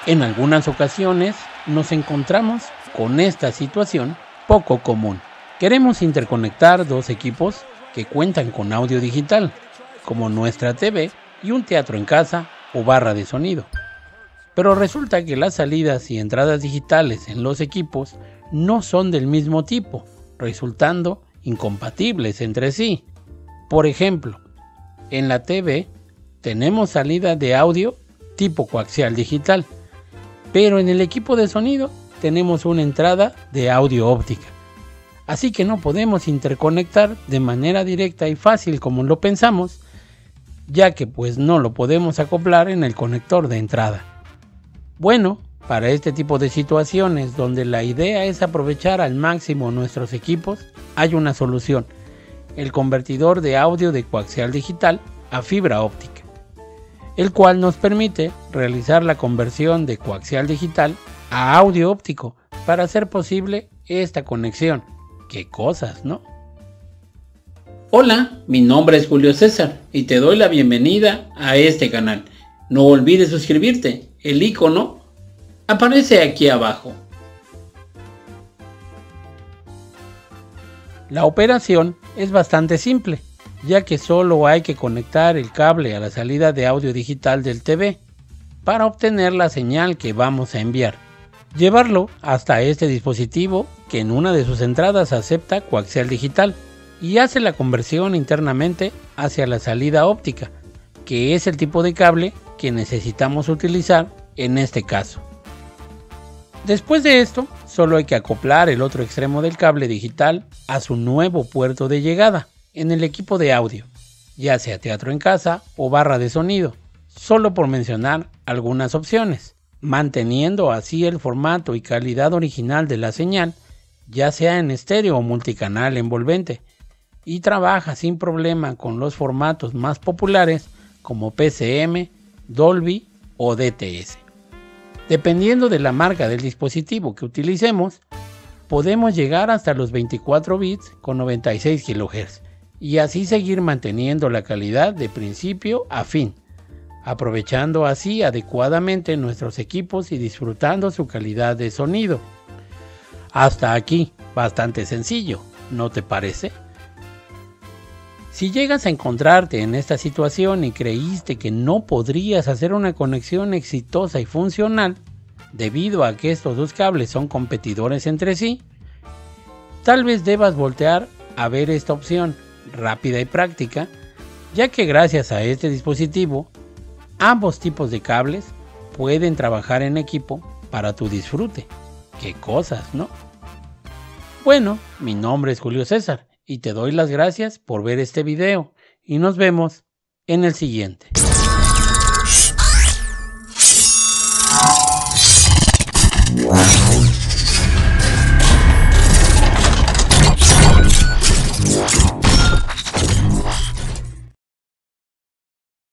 En algunas ocasiones nos encontramos con esta situación poco común. Queremos interconectar dos equipos que cuentan con audio digital, como nuestra TV y un teatro en casa o barra de sonido. Pero resulta que las salidas y entradas digitales en los equipos no son del mismo tipo, resultando incompatibles entre sí. Por ejemplo, en la TV tenemos salida de audio tipo coaxial digital, pero en el equipo de sonido tenemos una entrada de audio óptica. Así que no podemos interconectar de manera directa y fácil como lo pensamos, ya que pues no lo podemos acoplar en el conector de entrada. Bueno, para este tipo de situaciones donde la idea es aprovechar al máximo nuestros equipos, hay una solución: el convertidor de audio de coaxial digital a fibra óptica, el cual nos permite realizar la conversión de coaxial digital a audio óptico para hacer posible esta conexión. ¡Qué cosas!, ¿no? Hola, mi nombre es Julio César y te doy la bienvenida a este canal. No olvides suscribirte, el icono aparece aquí abajo. La operación es bastante simple, ya que solo hay que conectar el cable a la salida de audio digital del TV para obtener la señal que vamos a enviar. Llevarlo hasta este dispositivo que en una de sus entradas acepta coaxial digital y hace la conversión internamente hacia la salida óptica, que es el tipo de cable que necesitamos utilizar en este caso. Después de esto, solo hay que acoplar el otro extremo del cable digital a su nuevo puerto de llegada en el equipo de audio, ya sea teatro en casa o barra de sonido, solo por mencionar algunas opciones, manteniendo así el formato y calidad original de la señal, ya sea en estéreo o multicanal envolvente, y trabaja sin problema con los formatos más populares como PCM, Dolby o DTS. Dependiendo de la marca del dispositivo que utilicemos, podemos llegar hasta los 24 bits con 96 kHz y así seguir manteniendo la calidad de principio a fin, aprovechando así adecuadamente nuestros equipos y disfrutando su calidad de sonido. Hasta aquí, bastante sencillo, ¿no te parece? Si llegas a encontrarte en esta situación y creíste que no podrías hacer una conexión exitosa y funcional, debido a que estos dos cables son competidores entre sí, tal vez debas voltear a ver esta opción rápida y práctica, ya que gracias a este dispositivo, ambos tipos de cables pueden trabajar en equipo para tu disfrute. ¡Qué cosas!, ¿no? Bueno, mi nombre es Julio César y te doy las gracias por ver este video y nos vemos en el siguiente.